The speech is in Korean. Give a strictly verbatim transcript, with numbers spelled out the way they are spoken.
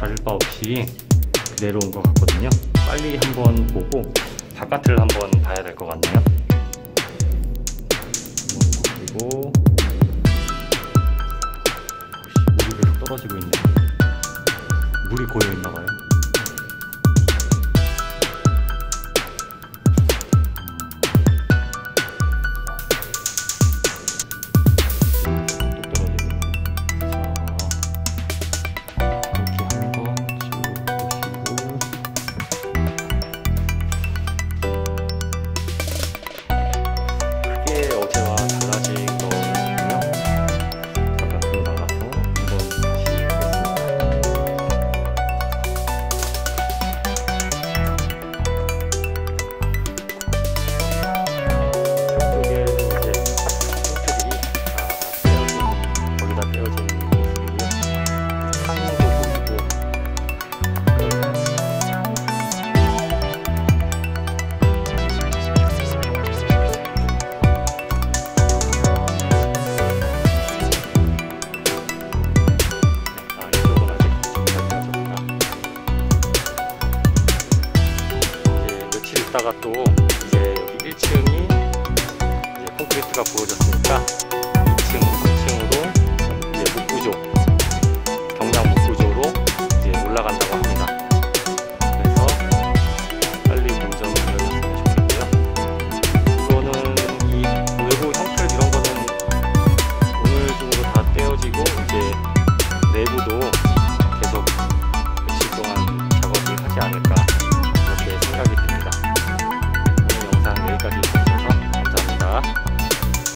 다를 바 없이 그대로 온 것 같거든요. 빨리 한번 보고 바깥을 한번 봐야 될 것 같네요. 그리고 물이 계속 떨어지고 있네. 물이 고여 있나봐요. 다가 또 이제 여기 일 층이 이제 콘크리트가 부어졌으니까 이 층, 삼 층으로 이제 목구조, 경량 목구조로 이제 올라간다고 합니다. 그래서 빨리 공정이 이루어졌으면 좋겠고요. 이거는 이 외부 형틀 이런 거는 오늘 중으로 다 떼어지고 이제 내부도 계속 며칠 동안 작업을 하지 않을까.